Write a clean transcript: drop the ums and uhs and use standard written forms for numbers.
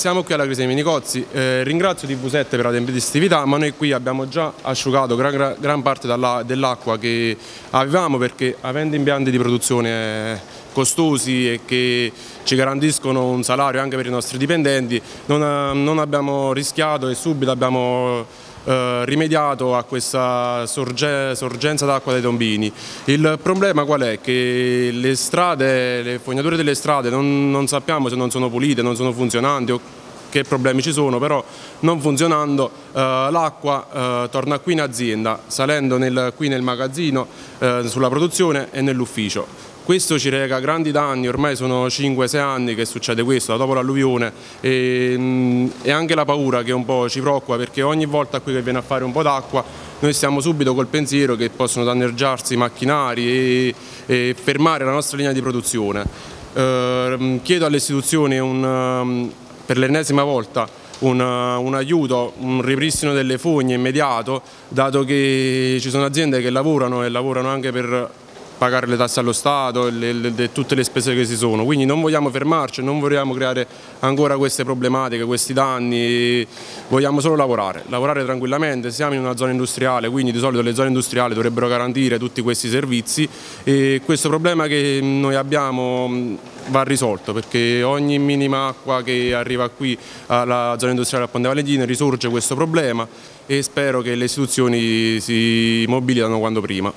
Siamo qui alla Crisi dei Minicozzi, ringrazio TV7 per la tempestività, ma noi qui abbiamo già asciugato gran parte dell'acqua che avevamo, perché avendo impianti di produzione costosi e che ci garantiscono un salario anche per i nostri dipendenti, non abbiamo rischiato e subito abbiamo rimediato a questa sorgenza d'acqua dei tombini. Il problema qual è? Che le strade, le fognature delle strade non sappiamo se non sono pulite, non sono funzionanti o che problemi ci sono, però non funzionando l'acqua torna qui in azienda, salendo qui nel magazzino, sulla produzione e nell'ufficio. Questo ci reca grandi danni, ormai sono 5-6 anni che succede questo, dopo l'alluvione, e anche la paura che un po' ci preoccupa, perché ogni volta qui che viene a fare un po' d'acqua noi stiamo subito col pensiero che possono danneggiarsi i macchinari e fermare la nostra linea di produzione. Chiedo alle istituzioni per l'ennesima volta un aiuto, un ripristino delle fogne immediato, dato che ci sono aziende che lavorano e lavorano anche per pagare le tasse allo Stato e tutte le spese che ci sono, quindi non vogliamo fermarci, non vogliamo creare ancora queste problematiche, questi danni, vogliamo solo lavorare tranquillamente. Siamo in una zona industriale, quindi di solito le zone industriali dovrebbero garantire tutti questi servizi, e questo problema che noi abbiamo va risolto, perché ogni minima acqua che arriva qui alla zona industriale a Ponte Valentina risorge questo problema, e spero che le istituzioni si mobilitano quanto prima.